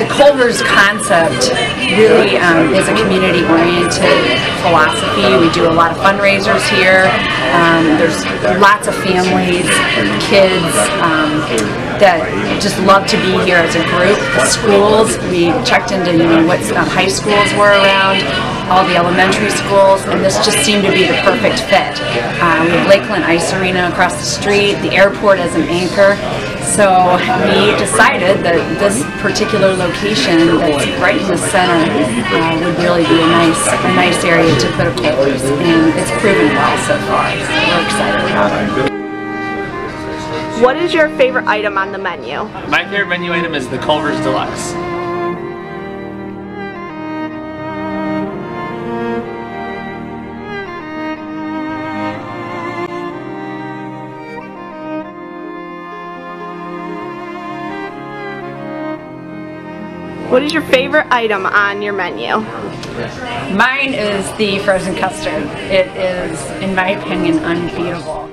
the Culver's concept really is a community-oriented philosophy. We do a lot of fundraisers here. There's lots of families, kids that just love to be here as a group. The schools, we checked into what high schools were around, all the elementary schools, and this just seemed to be the perfect fit. We have Lakeland Ice Arena across the street, the airport as an anchor. So we decided that this particular location that's right in the center would really be a nice area to put a Culver's, and it's proven well so far. So we're excited about it. What is your favorite item on the menu? My favorite menu item is the Culver's Deluxe. What is your favorite item on your menu? Mine is the frozen custard. It is, in my opinion, unbeatable.